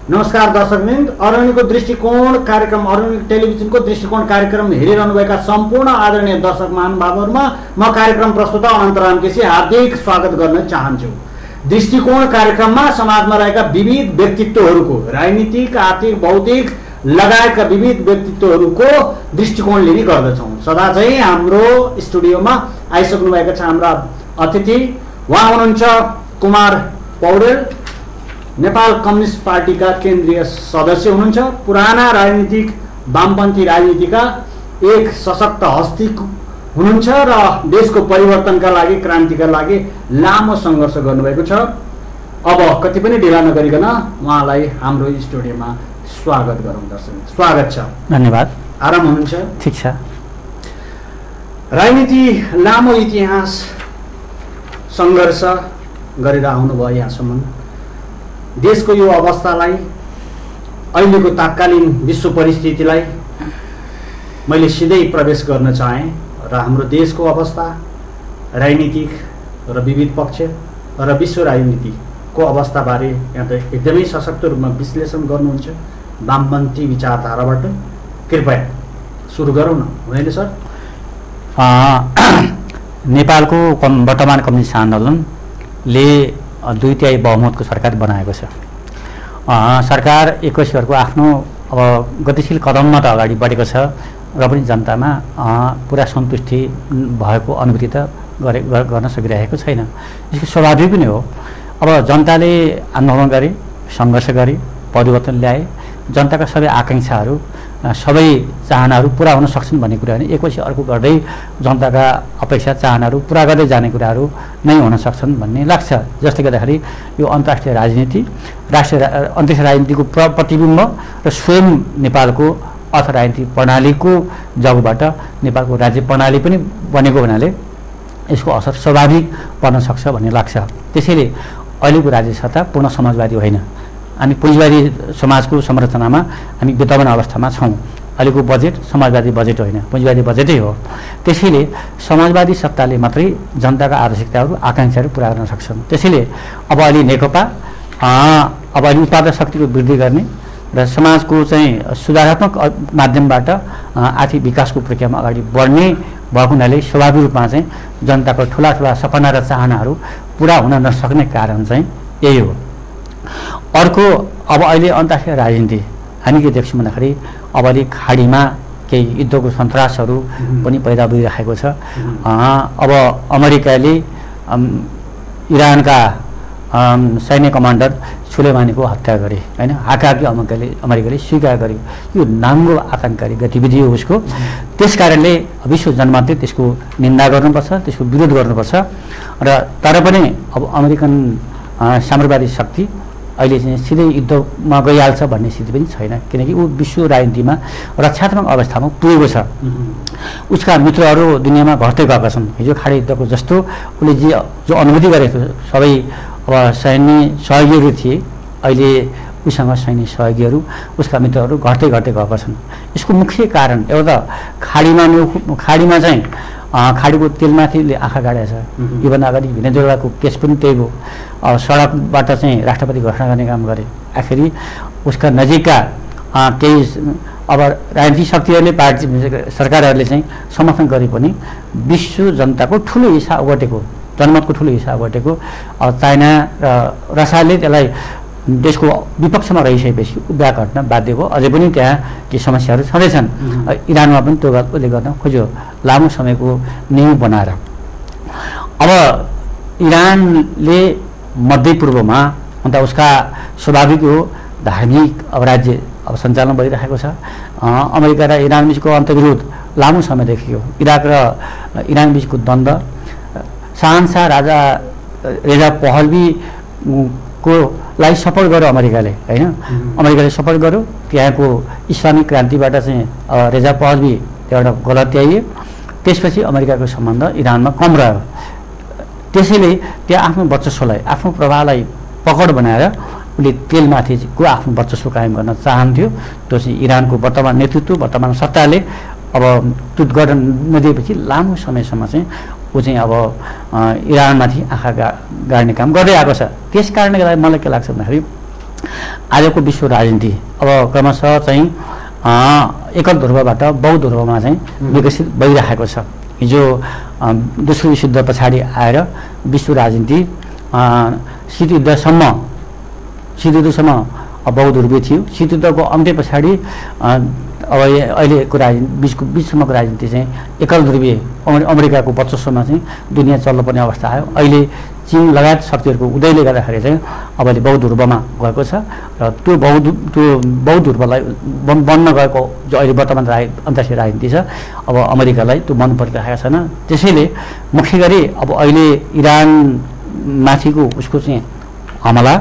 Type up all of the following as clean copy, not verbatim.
नमस्कार दर्शकवृन्द, अरुणिको दृष्टिकोण कार्यक्रम, अरुणिक टेलिभिजनको दृष्टिकोण कार्यक्रम हेरिरहनुभएका सम्पूर्ण आदरणीय दर्शक महानुभावहरुमा म कार्यक्रम प्रस्तुता अनन्तराम केसी हार्दिक स्वागत गर्न चाहन्छु। दृष्टिकोण कार्यक्रममा समाजमा रहेका विविध व्यक्तित्वहरूको राजनीतिक, आर्थिक, भौतिक लगायतका विविध व्यक्तित्वहरूको दृष्टिकोण लिने गर्दछौँ। सदा चाहिँ हाम्रो स्टुडियोमा आइसक्नुभएका छ हाम्रा अतिथि। उहाँ हुनुहुन्छ कुमार पौडेल, नेपाल कम्युनिस्ट पार्टीका केन्द्रीय सदस्य हुनुहुन्छ, पुराना राजनीतिक वामपन्थी राजनीतिका एक सशक्त हस्ती हुनुहुन्छ र देशको परिवर्तनका लागि, क्रान्तिका लागि लामो सङ्घर्ष गर्नुभएको छ। अब कति पनि ढिला नगरिकन उहाँलाई हाम्रो स्टुडियोमा स्वागत गरौँ। दर्शक स्वागत छ। धन्यवाद। आराम हुनुहुन्छ? ठिक छ। राजनीति लामो इतिहास सङ्घर्ष गरेर आउनुभयो यहाँसम्म। देशको यो अवस्थालाई, अहिलेको तात्कालीन विश्व परिस्थितिलाई मैले सिधै प्रवेश गर्न चाहेँ र हाम्रो देशको अवस्था, राजनीतिक र विविध पक्ष र विश्व राजनीतिको अवस्थाबारे यहाँ त एकदमै सशक्त रूपमा विश्लेषण गर्नुहुन्छ वामपन्थी विचारधाराबाट। कृपया सुरु गरौँ न, होइन सर? नेपालको वर्तमान कम्युनिस्ट आन्दोलनले 2/3 बहुमतको सरकार बनाएको छ। सरकार 21 वर्षको आफ्नो अब गतिशील कदममा त अगाडि बढेको छ र पनि जनतामा पुरा सन्तुष्टि भएको अनुभूति त गर्न सकिरहेको छैन। यसको स्वाभाविक पनि हो। अब जनताले आन्दोलन गरे, सङ्घर्ष गरे, परिवर्तन ल्याए, जनताका सबै आकाङ्क्षाहरू, सबै चाहनाहरू पुरा हुन सक्छन् भन्ने कुरा होइन। एकपछि अर्को गर्दै जनताका अपेक्षा, चाहनाहरू पुरा गर्दै जाने कुराहरू नै हुन सक्छन् भन्ने लाग्छ। जसले गर्दाखेरि यो अन्तर्राष्ट्रिय राजनीति, अन्तर्राष्ट्रिय राजनीतिको प्रतिबिम्ब र स्वयं नेपालको अर्थ राजनीतिक प्रणालीको जगबाट नेपालको राज्य प्रणाली पनि बनेको हुनाले यसको असर स्वाभाविक पर्न सक्छ भन्ने लाग्छ। त्यसैले अहिलेको राज्य सत्ता पूर्ण समाजवादी होइन। हामी पुँजीवादी समाजको संरचनामा हामी विद्यमान अवस्थामा छौँ। अहिलेको बजेट समाजवादी बजेट होइन, पुँजीवादी बजेटै हो। त्यसैले समाजवादी सत्ताले मात्रै जनताका आवश्यकताहरू, आकाङ्क्षाहरू पुरा गर्न सक्छन्। त्यसैले अब अहिले नेकपा अब अहिले उत्पादक शक्तिको वृद्धि गर्ने र समाजको चाहिँ सुधारात्मक माध्यमबाट आर्थिक विकासको प्रक्रियामा अगाडि बढ्ने भएको हुनाले स्वाभाविक रूपमा चाहिँ जनताको ठुला ठुला सपना र चाहनाहरू पुरा हुन नसक्ने कारण चाहिँ यही हो। अर्को, अब अहिले अन्तर्राष्ट्रिय राजनीति हामी के देख्छौँ भन्दाखेरि अब अहिले खाडीमा केही युद्धको सन्तासहरू पनि पैदा भइरहेको छ। अब अमेरिकाले इरानका सैन्य कमान्डर सुलेमानीको हत्या गरे, होइन? हाकाकी अमेरिकाले स्वीकार गर्यो। यो नाङ्गो आतङ्ककारी गतिविधि हो उसको। त्यस कारणले विश्व जनमतले त्यसको निन्दा गर्नुपर्छ, त्यसको विरोध गर्नुपर्छ। र तर पनि अब अमेरिकन साम्राज्यवादी शक्ति अहिले चाहिँ सिधै युद्धमा गइहाल्छ भन्ने स्थिति पनि छैन, किनकि ऊ विश्व राजनीतिमा रक्षात्मक अवस्थामा पुगेको छ। उसका मित्रहरू दुनियाँमा घट्दै गएका छन्। हिजो खाडी युद्धको जस्तो उसले जो अनुभूति गरेको सबै अब सैन्य सहयोगीहरू थिए, अहिले उसँग सैन्य सहयोगीहरू, उसका मित्रहरू घट्दै गएका छन्। यसको मुख्य कारण एउटा खाडीमा चाहिँ खाडीको तेलमाथिले आँखा गाडेको छ। योभन्दा अगाडि भेनेजुएलाको केस पनि त्यही हो। सडकबाट चाहिँ राष्ट्रपति घोषणा गर्ने काम गरे। आखिरी उसका नजिकका केही अब राजनीतिक शक्तिहरूले, पार्टी सरकारहरूले चाहिँ समर्थन गरे पनि विश्व जनताको ठुलो हिस्सा ओगटेको, जनमतको ठुलो हिस्सा ओगटेको चाइना र रसियाले त्यसलाई देशको विपक्षमा रहिसकेपछि उभ्या घट्न बाध्य भयो। अझै पनि त्यहाँ केही समस्याहरू छँदैछन्। इरानमा पनि त्यो उसले गर्न खोज्यो लामो समयको नीव बनाएर। अब इरानले मध्यपूर्वमा अन्त उसका स्वाभाविक हो धार्मिक अब राज्य अब सञ्चालन भइरहेको छ। अमेरिका र इरान बिचको अन्तर्विरोध लामो समयदेखि हो। इराक र इरान बिचको द्वन्द्व, शहनशाह राजा रेजा पहलवीको लाई सपोर्ट गर्यो अमेरिकाले, होइन? अमेरिकाले सपोर्ट गर्यो। त्यहाँको इस्लामिक क्रान्तिबाट चाहिँ रेजा पहलवी एउटा गलत्याइयो। त्यसपछि अमेरिकाको सम्बन्ध इरानमा कम रह्यो। त्यसैले त्यहाँ आफ्नो वर्चस्वलाई, आफ्नो प्रभावलाई पकड बनाएर उसले तेलमाथिको आफ्नो वर्चस्व कायम गर्न चाहन्थ्यो। त्यो चाहिँ इरानको वर्तमान नेतृत्व, वर्तमान सत्ताले अब त्यो गर्न नदिएपछि लामो समयसम्म चाहिँ ऊ चाहिँ अब इरानमाथि आँखा गाड्ने काम गर्दै आएको छ। त्यस कारणले गर्दा मलाई के लाग्छ भन्दाखेरि आजको विश्व राजनीति अब क्रमशः चाहिँ एकल ध्रुवबाट बहु ध्रुवमा चाहिँ विकसित भइरहेको छ। हिजो दोस्रो विश्वयुद्ध पछाडि आएर विश्व राजनीति शीतयुद्धसम्म बहुध्रुवीय थियो। शीतयुद्धको अन्त्य पछाडि अब अहिलेको राजनीति बिचसम्मको राजनीति चाहिँ एकल ध्रुवीय अमेरिकाको वर्चस्वमा चाहिँ दुनियाँ चल्नुपर्ने अवस्था आयो। अहिले चीन लगायत शक्तिहरूको उदयले गर्दाखेरि चाहिँ अब अहिले बहुध्रुवमा गएको छ र त्यो बहुध्रुवलाई बन्न गएको जो अहिले वर्तमान अन्तर्राष्ट्रिय राजनीति छ अब अमेरिकालाई त्यो मन परिरहेको छैन। त्यसैले मुख्य गरी अब अहिले इरान माथिको उसको चाहिँ हमला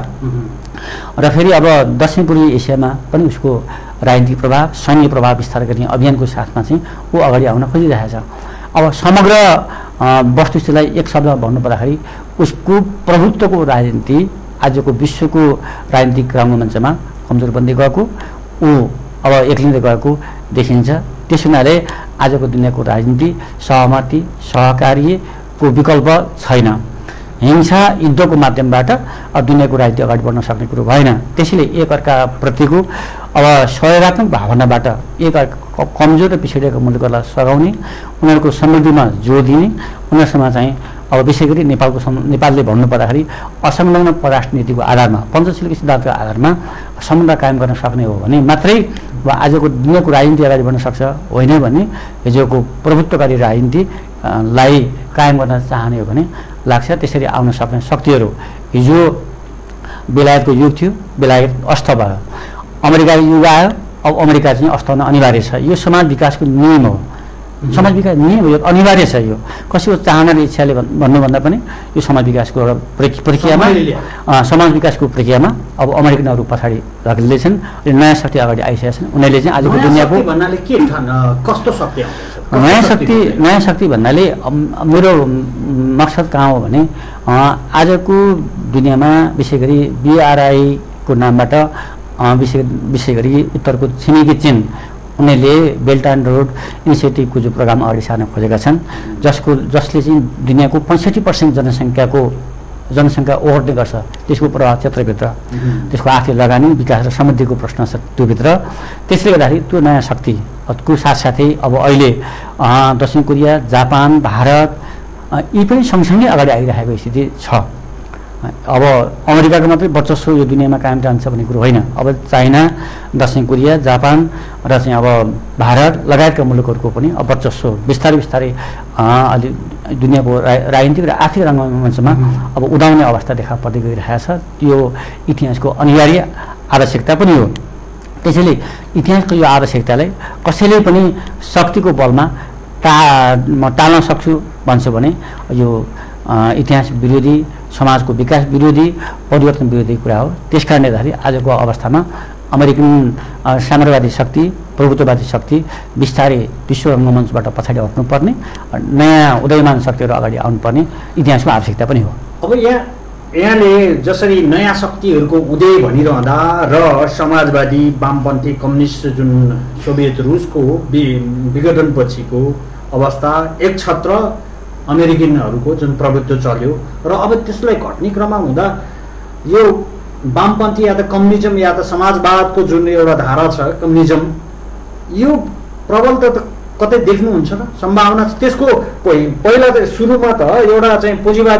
र फेरि अब दक्षिण पूर्वी एसियामा पनि उसको राजनीतिक प्रभाव सैन्य प्रभाव विस्तार गर्ने अभियानको साथमा चाहिँ ऊ अगाडि आउन खोजिरहेको छ। अब समग्र वस्तुस्थितिलाई एक शब्दमा भन्नु पर्दाखेरि उसको प्रभुत्वको राजनीति आजको विश्वको राजनीतिक रङ्गमञ्चमा कमजोर बन्दै गएको ऊ अब एक्लिँदै गएको देखिन्छ। त्यस हुनाले आजको दुनियाँको राजनीति सहमति सहकार्यको विकल्प छैन। हिंसा युद्धको माध्यमबाट दुनियाँको राजनीति अगाडि बढ्न सक्ने कुरो भएन। त्यसैले एकअर्काप्रतिको अब सहयोगात्मक भावनाबाट एकअर्का कमजोर र पिछडिएका मुलुकहरूलाई सघाउने उनीहरूको समृद्धिमा जोड दिने उनीहरूसँग चाहिँ अब विशेष गरी नेपालले भन्नु पर्दाखेरि असंलग्न परराष्ट्र नीतिको आधारमा पञ्चशीलको सिद्धान्तको आधारमा सम्बन्ध कायम गर्न सक्ने हो भने मात्रै आजको दुनियाँको राजनीति अगाडि बढ्न सक्छ। होइन भने हिजोको प्रभुत्वकारी राजनीतिलाई कायम गर्न चाहने हो भने लाग्छ त्यसरी आउन सक्ने शक्तिहरू। हिजो बेलायतको युग थियो, बेलायत अस्त भयो, अमेरिकाको युग आयो, अब अमेरिका चाहिँ अस्त हुन अनिवार्य छ। यो समाज विकासको नियम हो, समाज विकास नियम हो, यो अनिवार्य छ। यो कसैको चाहना र इच्छाले भन्नुभन्दा पनि यो समाज विकासको एउटा प्रक्रियामा समाज विकासको प्रक्रियामा अब अमेरिकनहरू पछाडि धकेल्दैछन् र नयाँ शक्ति अगाडि आइसकेका छन्। उनीहरूले चाहिँ आजको दुनियाँको कस्तो शक्ति नयाँ शक्ति भन्नाले मेरो मकसद कहाँ हो भने आजको दुनियाँमा विशेष गरी BRI को नामबाट विशेष गरी उत्तरको छिमेकी चीन उनीहरूले बेल्ट एन्ड रोड इनिसिएटिभको जो प्रोग्राम अगाडि सार्न खोजेका छन् जसले चाहिँ दुनियाँको 65% जनसङ्ख्या ओगट्ने गर्छ। त्यसको प्रभाव क्षेत्रभित्र त्यसको आर्थिक लगानी विकास र समृद्धिको प्रश्न छ त्योभित्र। त्यसले गर्दाखेरि त्यो नयाँ शक्तिको साथसाथै अब अहिले दक्षिण कोरिया जापान भारत यी पनि सँगसँगै अगाडि आइरहेको स्थिति छ। अब अमेरिकाको मात्रै वर्चस्व यो दुनियाँमा कायम रहन्छ भन्ने कुरो होइन। अब चाइना दक्षिण कोरिया जापान र चाहिँ अब भारत लगायतका मुलुकहरूको पनि अब वर्चस्व बिस्तारै अलि दुनियाँको राजनीतिक र आर्थिक रङ्गमञ्चमा अब उदाउने अवस्था देखा पर्दै गइरहेको छ। यो इतिहासको अनिवार्य आवश्यकता पनि हो। त्यसैले इतिहासको यो आवश्यकतालाई कसैले पनि शक्तिको बलमा टाल्न सक्छु भन्छ भने यो इतिहास विरोधी समाजको विकास विरोधी परिवर्तन विरोधी कुरा हो। त्यस कारणले गर्दाखेरि आजको अवस्थामा अमेरिकन साम्राज्यवादी शक्ति प्रभुत्ववादी शक्ति बिस्तारै विश्व रङ्गमञ्चबाट पछाडि हट्नुपर्ने नयाँ उदयमान शक्तिहरू अगाडि आउनुपर्ने इतिहासको आवश्यकता पनि हो। अब यहाँले जसरी नयाँ शक्तिहरूको उदय भनिरहँदा र समाजवादी वामपन्थी कम्युनिस्ट जुन सोभियत रुसको विघटनपछिको अवस्था एक छत्र अमेरिकनहरूको जुन प्रभुत्व चल्यो र अब त्यसलाई घट्ने क्रममा हुँदा यो वामपन्थी या त कम्युनिजम या त समाजवादको जुन एउटा धारा छ कम्युनिजम यो प्रबल त कतै देख्नुहुन्छ र सम्भावना त्यसको पहिला त सुरुमा त एउटा चाहिँ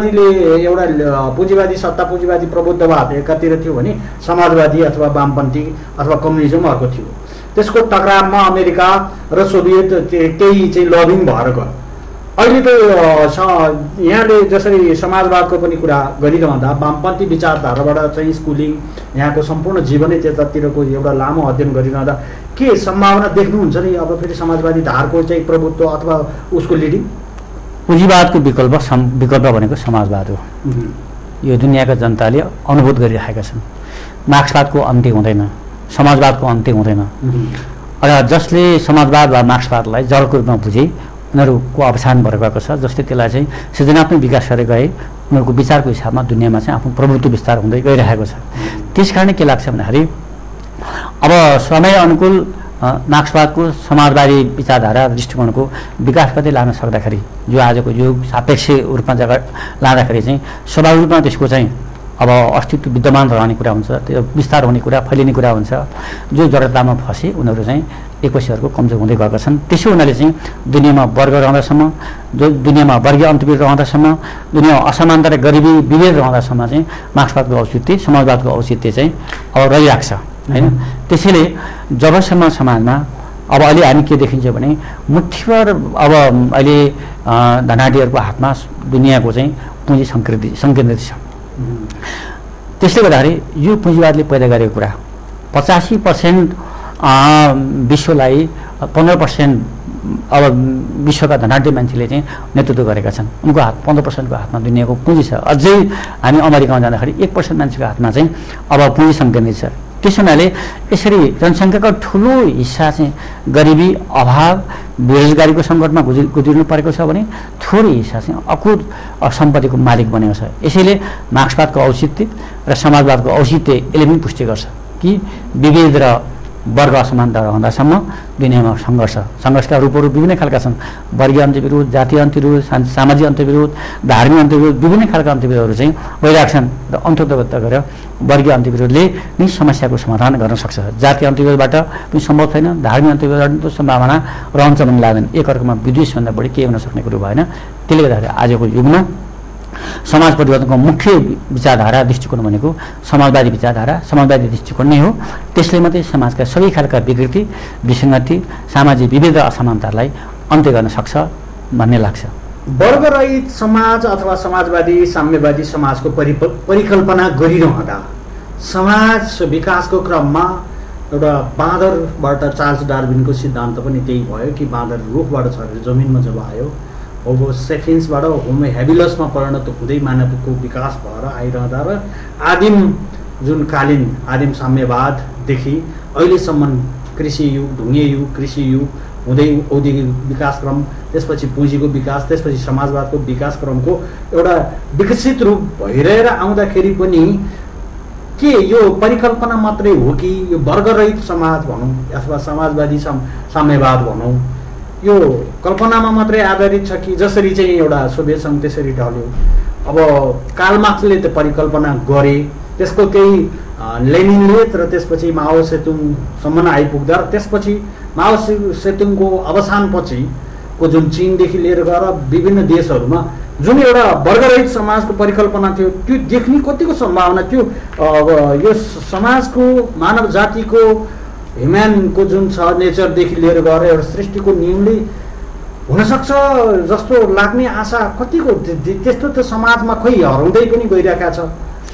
पुँजीवादी सत्ता पुँजीवादी प्रबुद्धवाद एकातिर थियो भने समाजवादी अथवा वामपन्थी अथवा कम्युनिजम अर्को थियो। त्यसको टकरावमा अमेरिका र सोभियत केही चाहिँ लबिङ भएर गयो। अहिले त यहाँले जसरी समाजवादको पनि कुरा गरिरहँदा वामपन्थी विचारधाराबाट चाहिँ स्कुलिङ यहाँको सम्पूर्ण जीवनै त्यतातिरको एउटा लामो अध्ययन गरिरहँदा के सम्भावना देख्नुहुन्छ नि अब फेरि समाजवादी धारको चाहिँ प्रभुत्व अथवा उसको लिडिङ? पुँजीवादको विकल्प भनेको समाजवाद हो। यो दुनियाँका जनताले अनुभूत गरिरहेका छन्। मार्क्सवादको अन्त्य हुँदैन, समाजवादको अन्त्य हुँदैन र जसले समाजवाद वा मार्क्सवादलाई जडको रूपमा बुझे उनीहरूको अवसान भएर गएको छ। जस्तै त्यसलाई चाहिँ सृजनात्मक विकास गरेर गए उनीहरूको विचारको हिसाबमा दुनियाँमा चाहिँ आफ्नो प्रभुत्व विस्तार हुँदै गइरहेको छ। त्यस कारणले के लाग्छ भन्दाखेरि अब समय अनुकूल मार्क्सवादको समाजवादी विचारधारा दृष्टिकोणको विकास गर्दै लान सक्दाखेरि जो आजको युग सापेक्ष रूपमा लाँदाखेरि चाहिँ स्वाभाविक रूपमा त्यसको चाहिँ अब अस्तित्व विद्यमान रहने कुरा हुन्छ, त्यो विस्तार हुने कुरा, फैलिने कुरा हुन्छ। जो जडतामा फँसे उनीहरू चाहिँ एकपक्षीहरूको कमजोर हुँदै गएका छन्। त्यसै हुनाले चाहिँ दुनियाँमा वर्ग रहँदासम्म, जो दुनियाँमा वर्गीय अन्तर्विरोध रहँदासम्म, दुनियाँमा असमानता र गरिबी विभेद रहँदासम्म चाहिँ मार्क्सवादको औचित्य, समाजवादको औचित्य चाहिँ अब रहिरहेको छ होइन। त्यसैले जबसम्म समाजमा अब अहिले हामी के देखिन्छ भने मुठीभर अब अहिले धनाढ्यहरूको हातमा दुनियाँको चाहिँ पुँजी सङ्केन्द्रित छ। त्यसले गर्दाखेरि यो पुँजीवादले पैदा गरेको कुरा 85% विश्वलाई 15% अब विश्वका धनाढ्य मान्छेले चाहिँ नेतृत्व गरेका छन्। उनको हात 15%को हातमा दुनियाँको पुँजी छ। अझै हामी अमेरिकामा जाँदाखेरि 1% मान्छेको हातमा चाहिँ अब पुँजी सङ्केन्द्रित छ। त्यस हुनाले यसरी जनसङ्ख्याको ठुलो हिस्सा चाहिँ गरिबी, अभाव, बेरोजगारीको सङ्कटमा गुज्रिनु परेको छ भने थोरै हिस्सा चाहिँ अकुत सम्पत्तिको मालिक बनेको छ। यसैले मार्क्सवादको औचित्य र समाजवादको औचित्य यसले पनि पुष्टि गर्छ कि विभेद र वर्ग असमानता रहँदासम्म दुनियाँमा सङ्घर्षका रूपहरू विभिन्न खालका छन्। वर्गीय अन्तर्विरोध, जातीय अन्तर्विरोध, सामाजिक अन्तर्विरोध, धार्मिक अन्तर्विरोध, विभिन्न खालका अन्तर्विरोधहरू चाहिँ भइरहेका छन् र अन्तर्गत गरेर वर्गीय अन्तर्विरोधले नै समस्याको समाधान गर्न सक्छ। जातीय अन्तर्विरोधबाट पनि सम्भव छैन, धार्मिक अन्तर्विरोधबाट सम्भावना रहन्छ भन्ने लाग्दैन। एकअर्कामा विद्वेषभन्दा बढी केही हुन सक्ने कुरो भएन। त्यसले गर्दाखेरि आजको युगमा समाज परिवर्तनको मुख्य विचारधारा दृष्टिकोण भनेको समाजवादी विचारधारा, समाजवादी दृष्टिकोण नै हो। त्यसले मात्रै समाजका सबै खालका विकृति, विसङ्गति, सामाजिक विभेद र असमानतालाई अन्त्य गर्न सक्छ भन्ने लाग्छ। वर्गरहित समाज अथवा समाजवादी साम्यवादी समाजको परिकल्पना गरिरहँदा समाज विकासको क्रममा एउटा बाँदरबाट चार्ल्स डार्विनको सिद्धान्त पनि त्यही भयो कि बाँदर रुखबाट झरेर जमिनमा जब आयो होमो सेपियन्सबाट होमो हेबिलसमा परिणत हुँदै मानवको विकास भएर आइरहँदा र आदिम जुन कालीन आदिम साम्यवाददेखि अहिलेसम्म कृषि युग, ढुङ्गे युग, कृषि युग हुँदै औद्योगिक विकास क्रम, त्यसपछि पुँजीको विकास, त्यसपछि समाजवादको विकास क्रमको एउटा विकसित रूप भइरहेर आउँदाखेरि पनि के यो परिकल्पना मात्रै हो कि यो वर्गरहित समाज भनौँ अथवा समाजवादी साम्यवाद भनौँ यो कल्पनामा मात्रै आधारित छ कि जसरी चाहिँ एउटा सोभियत सङ्घ त्यसरी ढल्यो। अब कार्ल मार्क्सले त परिकल्पना गरे, त्यसको केही लेनिनले र त्यसपछि माओ सेतुङसम्म आइपुग्दा त्यसपछि माओ सेतुङको अवसानपछिको जुन चीनदेखि लिएर गएर विभिन्न देशहरूमा जुन एउटा वर्गरहित समाजको परिकल्पना थियो त्यो देख्ने कतिको सम्भावना थियो। यो समाजको मानव जातिको ह्युम्यानको जुन छ नेचरदेखि लिएर गएर एउटा सृष्टिको नियमले हुनसक्छ जस्तो लाग्ने आशा कतिको, त्यस्तो त समाजमा खोइ हराउँदै पनि गइरहेका छ।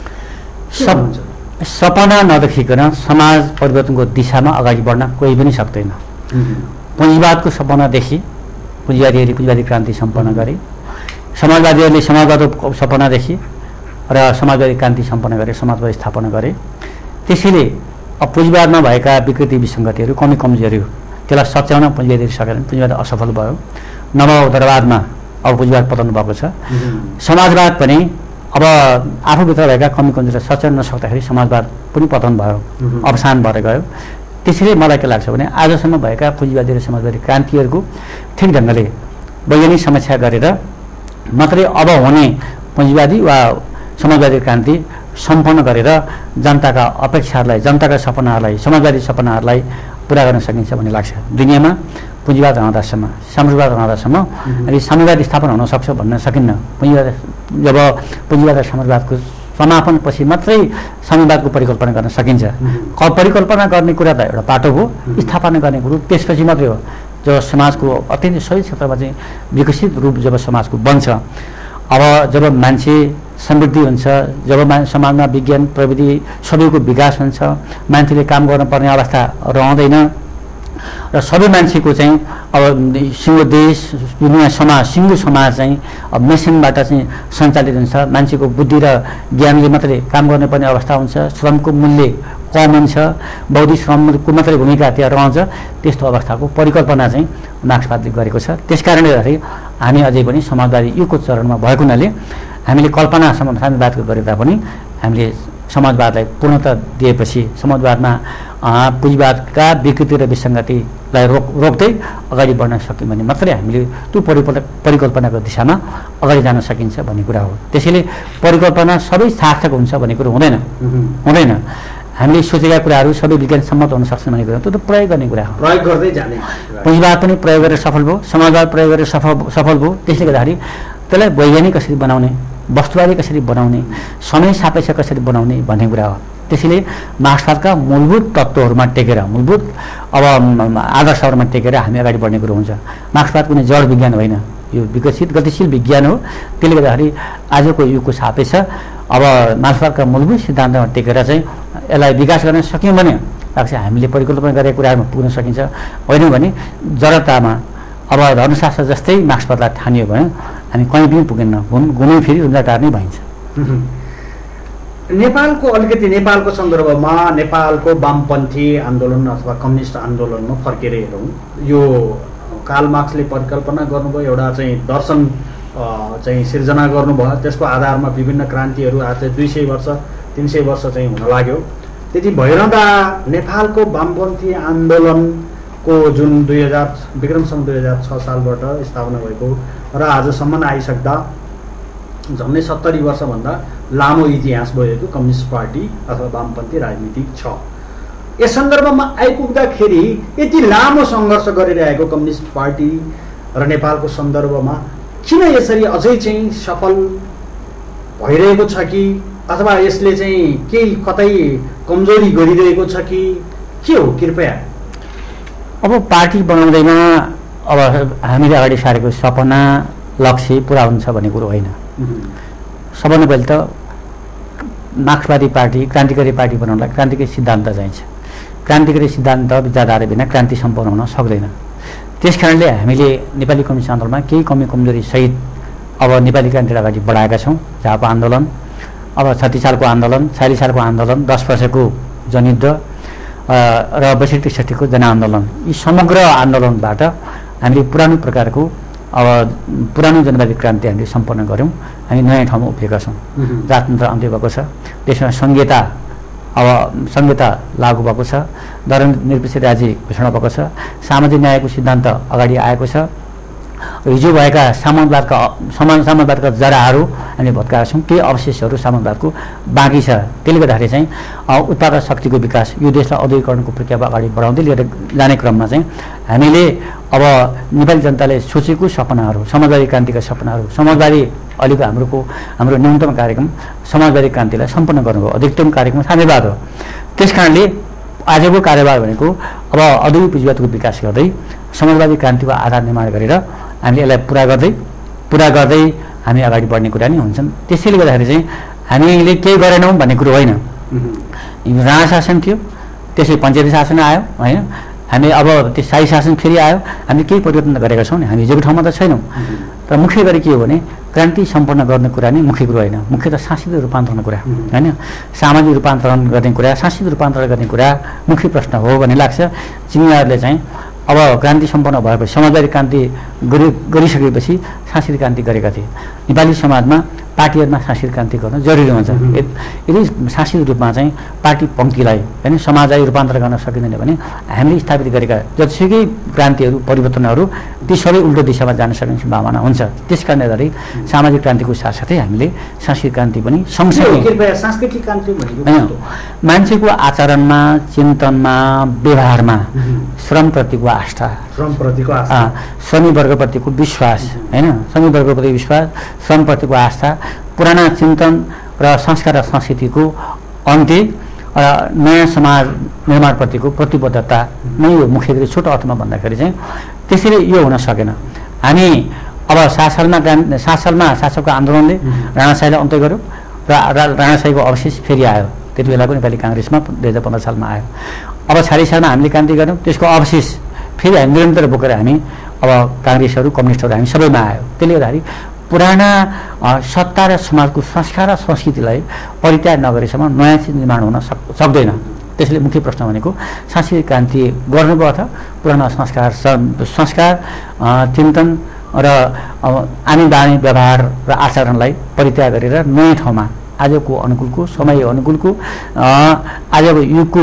सपना नदेखिकन समाज परिवर्तनको दिशामा अगाडि बढ्न कोही पनि सक्दैन। पुँजीवादको सपना देखि पुँजीवादीहरूले पुँजीवादी क्रान्ति सम्पन्न गरे, समाजवादीहरूले समाजवादको सपना देखि र समाजवादी क्रान्ति सम्पन्न गरे, समाजवादी स्थापना गरे। त्यसैले अब पुँजीवादमा भएका विकृति विसङ्गतिहरू, कमी कमजोरीहरू त्यसलाई सच्याउन पुँजीवादीहरू सकेनन्, पुँजीवाद असफल भयो। नवउदारवादमा अब पुँजीवाद पतन भएको छ। समाजवाद पनि अब आफूभित्र भएका कमी कमजोरी सच्याउन नसक्दाखेरि समाजवाद पनि पतन भयो, अवसान भएर गयो। त्यसैले मलाई के लाग्छ भने आजसम्म भएका पुँजीवादी र समाजवादी क्रान्तिहरूको ठिक ढङ्गले वैज्ञानिक समीक्षा गरेर मात्रै अब हुने पुँजीवादी वा समाजवादी क्रान्ति सम्पन्न गरेर जनताका अपेक्षाहरूलाई, जनताका सपनाहरूलाई, समाजवादी सपनाहरूलाई पुरा गर्न सकिन्छ भन्ने लाग्छ। दुनियाँमा पुँजीवाद रहँदासम्म, साम्राज्यवाद रहँदासम्म अनि साम्यवाद स्थापना हुन सक्छ भन्न सकिन्न। जब पुँजीवाद र साम्राज्यवादको समापनपछि मात्रै साम्यवादको परिकल्पना गर्न सकिन्छ। परिकल्पना गर्ने कुरा त एउटा पाटो हो, स्थापना गर्ने कुरो त्यसपछि मात्रै हो। जब समाजको अत्यन्तै सही क्षेत्रमा चाहिँ विकसित रूप जब समाजको बन्छ, अब जब मान्छे समृद्धि हुन्छ, जब समाजमा विज्ञान प्रविधि सबैको विकास हुन्छ, मान्छेले काम गर्नुपर्ने अवस्था रहँदैन र सबै मान्छेको चाहिँ अब सिङ्गो देश, दुनियाँ समाज, सिङ्गो समाज चाहिँ अब मेसिनबाट चाहिँ सञ्चालित हुन्छ। मान्छेको बुद्धि र ज्ञानले मात्रै काम गर्नुपर्ने अवस्था हुन्छ, श्रमको मूल्य कम हुन्छ, बौद्धिक श्रमको मात्रै भूमिका त्यहाँ रहन्छ। त्यस्तो अवस्थाको परिकल्पना चाहिँ मार्क्सवादले गरेको छ। त्यसकारणले गर्दाखेरि हामी अझै पनि समाजवादी युगको चरणमा भएको हुनाले हामीले कल्पनासम्म साम्यवादको गरे तापनि हामीले समाजवादलाई पूर्णता दिएपछि, समाजवादमा पुँजीवादका विकृति र विसङ्गतिलाई रोक्दै अगाडि बढ्न सक्यौँ भने मात्रै हामीले त्यो परिकल्पनाको दिशामा अगाडि जान सकिन्छ भन्ने कुरा हो। त्यसैले परिकल्पना सबै सार्थक हुन्छ भन्ने कुरो हुँदैन। हामीले सोचेका कुराहरू सबै विज्ञानसम्मत हुन सक्छन् भन्ने कुरा त्यो त प्रयोग गर्ने कुरा हो। प्रयोग गर्दै जाने पुँजीवाद पनि प्रयोग गरेर सफल भयो, समाजवाद प्रयोग गरेर सफल भयो। त्यसले गर्दाखेरि त्यसलाई वैज्ञानिक कसरी बनाउने, वस्तुवादी कसरी बनाउने, समय सापेक्ष कसरी बनाउने भन्ने कुरा हो। त्यसैले मार्क्सवादका मूलभूत तत्त्वहरूमा टेकेर, मूलभूत आदर्शहरूमा टेकेर हामी अगाडि बढ्ने कुरो हुन्छ। मार्क्सवाद कुनै जड विज्ञान होइन, यो विकसित गतिशील विज्ञान हो। त्यसले गर्दाखेरि आजको युगको सापेक्ष अब मार्क्सवादका मूलभूत सिद्धान्तमा टेकेर चाहिँ यसलाई विकास गर्न सक्यौँ भने हामीले परिकल्पना गरेका कुराहरूमा पुग्न सकिन्छ। होइन भने जडतामा अब धर्मशास्त्र जस्तै मार्क्सवादलाई ठानियो भने हामी कहीँ पनि पुगेन, घुमै फेरि रुन्जाटार नै भइन्छ। नेपालको सन्दर्भमा नेपालको वामपन्थी आन्दोलन अथवा कम्युनिस्ट आन्दोलनमा फर्केर हेरौँ, यो कार्ल मार्क्सले परिकल्पना गर्नुभयो, एउटा चाहिँ दर्शन चाहिँ सिर्जना गर्नुभयो, त्यसको आधारमा विभिन्न क्रान्तिहरू आज 200 वर्ष 300 वर्ष चाहिँ हुन लाग्यो। त्यति भइरहँदा नेपालको वामपन्थी आन्दोलनको जुन विक्रमसम्म 2006 सालबाट स्थापना भएको र आजसम्म आइसक्दा झन्डै 70 वर्षभन्दा लामो इतिहास भएको कम्युनिस्ट पार्टी अथवा वामपन्थी राजनीति छ। यस सन्दर्भमा आइपुग्दाखेरि यति लामो सङ्घर्ष गरिरहेको कम्युनिस्ट पार्टी र नेपालको सन्दर्भमा किन यसरी अझै चाहिँ सफल भइरहेको छ कि अथवा यसले चाहिँ केही कतै कमजोरी गरिरहेको छ कि के हो? कृपया। अब पार्टी बनाउँदैमा अब हामीले अगाडि सारेको सपना लक्ष्य पुरा हुन्छ भन्ने कुरो होइन। सबभन्दा पहिले त मार्क्सवादी पार्टी, क्रान्तिकारी पार्टी बनाउनलाई क्रान्तिकारी सिद्धान्त चाहिन्छ। क्रान्तिकारी सिद्धान्त विचारधारा बिना क्रान्ति सम्पन्न हुन सक्दैन। त्यस कारणले हामीले नेपाली कम्युनिस्ट आन्दोलनमा केही कमजोरी सहित अब नेपाली क्रान्तिलाई अगाडि बढाएका छौँ। झापा आन्दोलन, अब 36 सालको आन्दोलन, 46 सालको आन्दोलन, 10 वर्षको जनयुद्ध र 62-63को जनआन्दोलन, यी समग्र आन्दोलनबाट हामीले पुरानो प्रकारको अब पुरानो जनवादी क्रान्ति हामीले सम्पन्न गऱ्यौँ। हामी नयाँ ठाउँमा उभिएका छौँ। राजतन्त्र अन्त्य भएको छ, देशमा संहिता लागू भएको छ, धर्मनिरपेक्ष राज्य घोषणा भएको छ, सामाजिक न्यायको सिद्धान्त अगाडि आएको छ। हिजो भएका सामन्तवादका जराहरू हामीले भत्काएका छौँ, केही अवशेषहरू सामन्तवादको बाँकी छ। त्यसले गर्दाखेरि चाहिँ उत्पादक शक्तिको विकास, यो देशलाई औद्योगिकरणको प्रक्रियामा अगाडि बढाउँदै लिएर जाने क्रममा चाहिँ हामीले अब नेपाली जनताले सोचेको सपनाहरू, समाजवादी क्रान्तिका सपनाहरू, समाजवादी अहिलेको हाम्रो न्यूनतम कार्यक्रम समाजवादी क्रान्तिलाई सम्पन्न गर्नुभयो। अधिकतम कार्यक्रम साम्यवाद हो। त्यस कारणले आजको कार्यभार भनेको अब औद्योगिक पुँजीवादको विकास गर्दै समाजवादी क्रान्तिको आधार निर्माण गरेर हामीले यसलाई पुरा गर्दै हामी अगाडि बढ्ने कुरा नै हुन्छन्। त्यसैले गर्दाखेरि चाहिँ हामीले केही गरेनौँ भन्ने कुरो होइन। राणा शासन थियो, त्यसै पञ्चायती शासन आयो, होइन? हामी अब त्यो शाही शासन फेरि आयो, हामीले केही परिवर्तन गरेका छौँ नि, हामी हिजोको ठाउँमा त छैनौँ। र मुख्य गरी के हो भने क्रान्ति सम्पन्न गर्ने कुरा नै मुख्य कुरो होइन, मुख्य त सांस्कृतिक रूपान्तरणको कुरा होइन। सामाजिक रूपान्तरण गर्ने कुरा, सांस्कृतिक रूपान्तरण गर्ने कुरा मुख्य प्रश्न हो भन्ने लाग्छ। चिनियाहरूले चाहिँ अब क्रान्ति सम्पन्न भएपछि, समाजवादी क्रान्ति गरिसकेपछि सांस्कृतिक क्रान्ति गरेका थिए। नेपाली समाजमा पार्टीहरूमा सांस्कृतिक क्रान्ति गर्न जरुरी हुन्छ। यदि सांस्कृतिक रूपमा चाहिँ पार्टी पङ्क्तिलाई होइन समाजलाई रूपान्तरण गर्न सकिँदैन भने हामीले स्थापित गरेका जतिसुकै क्रान्तिहरू, परिवर्तनहरू ती सबै उल्टो दिशामा जान सक्ने सम्भावना हुन्छ। त्यस कारणले गर्दाखेरि सामाजिक क्रान्तिको साथसाथै हामीले सांस्कृतिक क्रान्ति पनि सँगसँगै सांस्कृतिक क्रान्ति होइन, मान्छेको आचरणमा, चिन्तनमा, व्यवहारमा श्रमप्रतिको आस्था, श्रमिक वर्गप्रतिको विश्वास होइन, श्रमिक वर्गप्रति विश्वास, श्रमप्रतिको आस्था, पुराना चिन्तन र संस्कार र संस्कृतिको अन्त्य र नयाँ समाज निर्माणप्रतिको प्रतिबद्धता नै हो मुख्य गरी। छोटो अर्थमा भन्दाखेरि चाहिँ त्यसैले यो हुन सकेन। हामी अब 7 सालमा शासकको आन्दोलनले राणाशाहीलाई अन्त्य गर्यो र राणाशाहीको अवशेष फेरि आयो। त्यति बेलाको नेपाली काङ्ग्रेसमा 2015 सालमा आयो। अब 46 सालमा हामीले क्रान्ति गऱ्यौँ, त्यसको अवशेष फेरि हामी निरन्तर बोकेर हामी अब काङ्ग्रेसहरू, कम्युनिस्टहरू हामी सबैमा आयो। त्यसले गर्दाखेरि पुराना सत्ता र समाजको संस्कार र संस्कृतिलाई परित्याग नगरेसम्म नयाँ चिज निर्माण हुन सक्दैन। त्यसैले मुख्य प्रश्न भनेको सांस्कृतिक क्रान्ति गर्नुभयो अथवा पुराना संस्कार चिन्तन र आनी बानी व्यवहार र आचरणलाई परित्याग गरेर नयाँ ठाउँमा आजको अनुकूलको, समय अनुकूलको, आजको युगको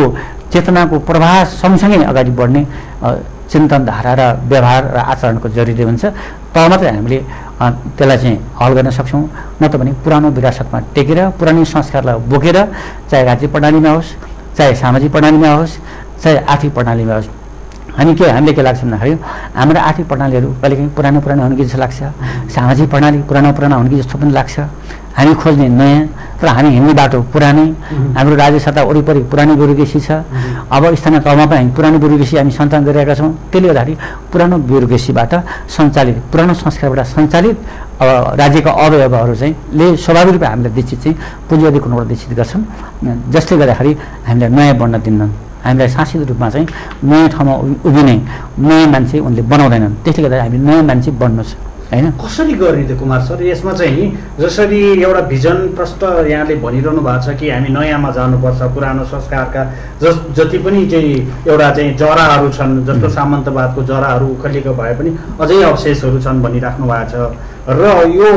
चेतनाको प्रवाह सँगसँगै अगाडि बढ्ने चिन्तन धारा र व्यवहार र आचरणको जरुरी हुन्छ। तब मात्रै हामीले त्यसलाई चाहिँ हल गर्न सक्छौँ। न त भने पुरानो विरासतमा टेकेर पुरानो संस्कारलाई बोकेर चाहे राज्य प्रणालीमा होस्, चाहे सामाजिक प्रणालीमा होस्, चाहे आर्थिक प्रणालीमा होस्, हामीले के लाग्छ भन्दाखेरि हाम्रो आर्थिक प्रणालीहरू कहिलेकाहीँ पुरानो हुने कि जस्तो लाग्छ, सामाजिक प्रणाली पुरानो हुने कि जस्तो पनि लाग्छ। हामी खोज्ने नयाँ तर हामी हिँड्ने बाटो पुरानै। हाम्रो राज्य सत्ता वरिपरि पुरानो ब्युरोक्रेसी छ। अब स्थानीय तहमा पनि हामी पुरानो ब्युरोक्रेसी हामी सञ्चालन गरिरहेका छौँ। त्यसले गर्दाखेरि पुरानो ब्युरोक्रेसीबाट सञ्चालित, पुरानो संस्कारबाट सञ्चालित अब राज्यका अवयवहरू चाहिँ स्वाभाविक रूपमा हामीलाई दीक्षित चाहिँ पुँजीवादी कोणबाट दीक्षित गर्छन्, जसले गर्दाखेरि हामीलाई नयाँ बन्न दिन्नन्। हामीलाई शासित रूपमा चाहिँ नयाँ ठाउँमा उभिने नयाँ मान्छे उनले बनाउँदैनन्। त्यसले गर्दा हामीले नयाँ मान्छे बन्नु छ होइन। कसरी गर्ने त कुमार सर? यसमा चाहिँ जसरी एउटा भिजन प्रष्ट यहाँले भनिरहनु भएको छ कि हामी नयाँमा जानुपर्छ, पुरानो संस्कारका जति पनि चाहिँ एउटा चाहिँ जराहरू छन्, जस्तो सामन्तवादको जराहरू उखलिएको भए पनि अझै अवशेषहरू छन् भनिराख्नु भएको छ। र यो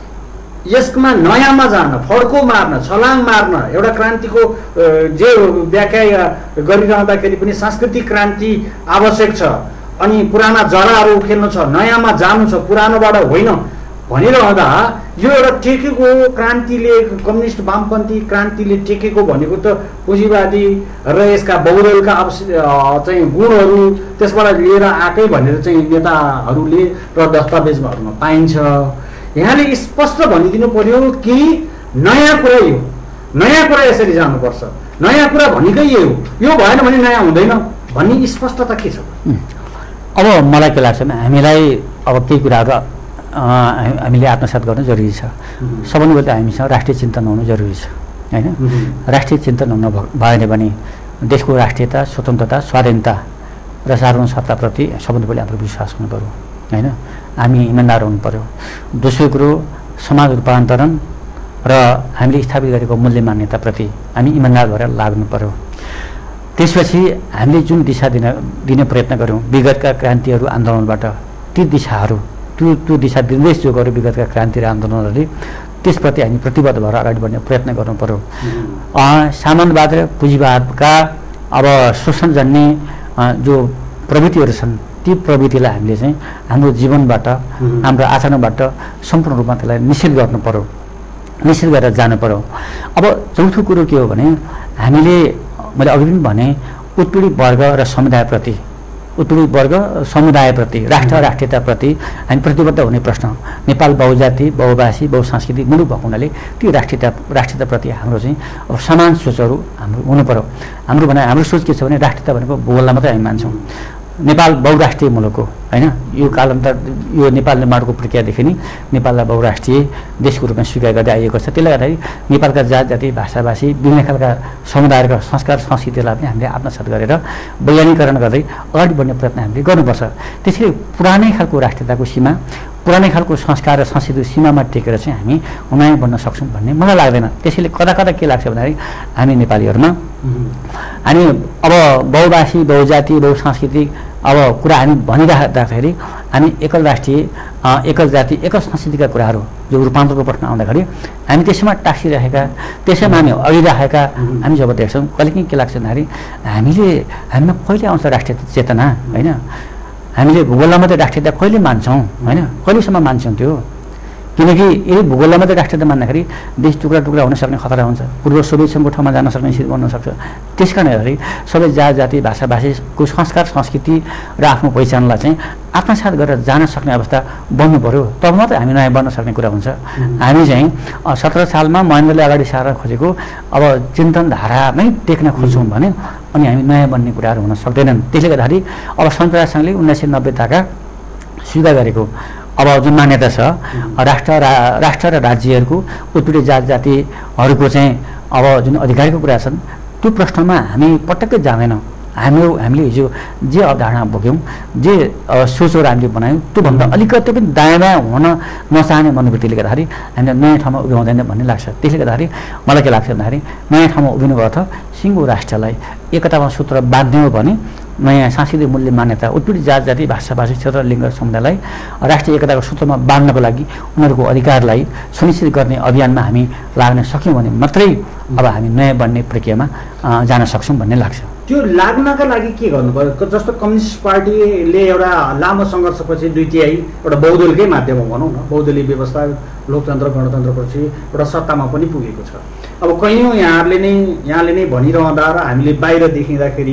यसमा नयाँमा जान, फड्को मार्न, छलाङ मार्न, एउटा क्रान्तिको जे व्याख्या गरिरहँदाखेरि पनि सांस्कृतिक क्रान्ति आवश्यक छ। अनि पुराना जराहरू उखेल्नु छ, नयाँमा जानु छ, पुरानोबाट होइन भनिरहँदा यो एउटा टेकेको क्रान्तिले, कम्युनिस्ट वामपन्थी क्रान्तिले टेकेको भनेको त पुँजीवादी र यसका बहुदलका चाहिँ गुणहरू त्यसबाट लिएर आएकै भनेर चाहिँ नेताहरूले र दस्तावेजहरूमा पाइन्छ। यहाँले स्पष्ट भनिदिनु पर्यो कि नयाँ कुरा यो, नयाँ कुरा यसरी जानुपर्छ, नयाँ कुरा भनेकै यो हो, यो भएन भने नयाँ हुँदैन भन्ने स्पष्टता के छ? अब मलाई के लाग्छ भने हामीलाई अब केही कुराहरू हामीले आत्मसात गर्नु जरुरी छ। सबभन्दा बढी हामीसँग राष्ट्रिय चिन्तन हुनु जरुरी छ होइन। राष्ट्रिय चिन्तन हुन भएन भने देशको राष्ट्रियता, स्वतन्त्रता, स्वाधीनता र सार्वभौमसत्ताप्रति सबभन्दा बढी हाम्रो विश्वास हुनु पर्यो होइन। हामी इमान्दार हुनु पर्यो। दोस्रो कुरो समाज रूपान्तरण र हामीले स्थापित गरेको मूल्य मान्यताप्रति हामी इमान्दार भएर लाग्नु पर्यो। त्यसपछि हामीले जुन दिशा दिने प्रयत्न गऱ्यौँ विगतका क्रान्तिहरू आन्दोलनबाट, ती दिशाहरू त्यो दिशा निर्देश जो गर्यो विगतका क्रान्ति र आन्दोलनहरूले, त्यसप्रति हामी प्रतिबद्ध भएर अगाडि बढ्ने प्रयत्न गर्नु पर्यो। सामन्तवाद र पुँजीवादका अब शोषणजन्य जो प्रवृत्तिहरू छन् ती प्रवृत्तिलाई हामीले चाहिँ हाम्रो जीवनबाट, हाम्रो आचरणबाट सम्पूर्ण रूपमा त्यसलाई निषेध गर्नु पर्यो, निषेध गरेर जानु पर्यो। अब चौथो कुरो के हो भने हामीले, मैले अघि पनि भने, उत्पीडित वर्ग र समुदायप्रति, उत्पीडित वर्ग समुदायप्रति, राष्ट्र राष्ट्रियताप्रति हामी प्रतिबद्ध हुने प्रश्न। नेपाल बहुजाति, बहुभाषी, बहुसांस्कृतिक मुलुक भएको हुनाले ती राष्ट्रियताप्रति हाम्रो चाहिँ अब समान सोचहरू हाम्रो हुनु पर्यो। हाम्रो सोच के छ भने राष्ट्रियता भनेको भूगोललाई मात्रै हामी मान्छौँ। नेपाल बहुराष्ट्रिय मुलुक हो होइन। यो कालान्तर यो नेपाल निर्माणको प्रक्रियादेखि नै नेपाललाई बहुराष्ट्रिय देशको रूपमा स्वीकार गर्दै आइएको छ। त्यसले गर्दाखेरि नेपालका जात जाति, भाषाभाषी, विभिन्न खालका समुदायका संस्कार संस्कृतिलाई पनि हामीले आत्मसात गरेर वैज्ञानिकरण गर्दै अगाडि बढ्ने प्रयत्न हामीले गर्नुपर्छ। त्यसैले पुरानै खालको राष्ट्रियताको सीमा, पुरानै खालको संस्कार र संस्कृतिको सीमामा टेकेर चाहिँ हामी नयाँ बन्न सक्छौँ भन्ने मलाई लाग्दैन। त्यसैले कता के लाग्छ भन्दाखेरि हामी नेपालीहरूमा हामी अब बहुभाषी, बहुजाति, बहुसांस्कृतिक अब कुरा हामी भनिराख्दाखेरि हामी एकल राष्ट्रिय, एकल जाति, एकल संस्कृतिका कुराहरू जो रूपान्तरको प्रश्न आउँदाखेरि हामी त्यसैमा टाँसिरहेका, त्यसैमा हामी अडिराखेका हामी जब देख्छौँ कहिलेकाहीँ के लाग्छ भन्दाखेरि हामीमा कहिले आउँछ राष्ट्रिय चेतना होइन। हामीले भूगोललाई मात्रै राष्ट्रियता कहिले मान्छौँ होइन, कहिलेसम्म मान्छौँ त्यो? किनकि यदि भूगोललाई मात्रै राष्ट्रियता मान्दाखेरि देश टुक्रा टुक्रा हुन सक्ने खतरा हुन्छ, पूर्व सोभियत सङ्घको ठाउँमा जान सक्ने स्थिति बन्न सक्छ। त्यस कारणले गर्दाखेरि सबै जात जाति, भाषा भाषीको संस्कार संस्कृति र आफ्नो पहिचानलाई चाहिँ आत्मसात गरेर जान सक्ने अवस्था बन्नु पर्यो। तब मात्रै हामी नयाँ बन्न सक्ने कुरा हुन्छ। हामी चाहिँ 17 सालमा महेन्द्रले अगाडि सार्न खोजेको अब चिन्तन धारामै टेक्न खोज्छौँ भने अनि हामी नयाँ बन्ने कुराहरू हुन सक्दैनन्। त्यसले गर्दाखेरि अब संयुक्त राष्ट्रसङ्घले 1990 स्वीकार गरेको अब जुन मान्यता छ राष्ट्र र राज्यहरूको उत्पीडित जात जातिहरूको चाहिँ अब जुन अधिकारको कुरा छन् त्यो प्रश्नमा हामी पटक्कै जाँदैनौँ। हामीले हिजो जे अवधारणा बोक्यौँ, जे सोचहरू हामीले बनायौँ त्योभन्दा अलिकति पनि दायाँ बायाँ हुन नचाहने मनोवृत्तिले गर्दाखेरि हामीले नयाँ ठाउँमा उभ्याउँदैन भन्ने लाग्छ। त्यसले गर्दाखेरि मलाई के लाग्छ भन्दाखेरि नयाँ ठाउँमा उभिनुको अर्थ सिङ्गो राष्ट्रलाई एकतामा सूत्र बाँध्ने हो भने नयाँ सांस्कृतिक मूल्य मान्यता, उत्पीडित जात जाति, भाषा भाषी, क्षेत्र, लिङ्ग समुदायलाई राष्ट्रिय एकताको सूत्रमा बाँध्नको लागि उनीहरूको अधिकारलाई सुनिश्चित गर्ने अभियानमा हामी लाग्न सक्यौँ भने मात्रै अब हामी नयाँ बन्ने प्रक्रियामा जान सक्छौँ भन्ने लाग्छ। त्यो लाग्नका लागि के गर्नु पर्यो? जस्तो कम्युनिस्ट पार्टीले एउटा लामो सङ्घर्षपछि 2/3 एउटा बहुदलीकै माध्यममा भनौँ न, बहुदलीय व्यवस्था लोकतन्त्र गणतन्त्रपछि एउटा सत्तामा पनि पुगेको छ। अब कैयौँ यहाँले नै भनिरहँदा र हामीले बाहिर देखिँदाखेरि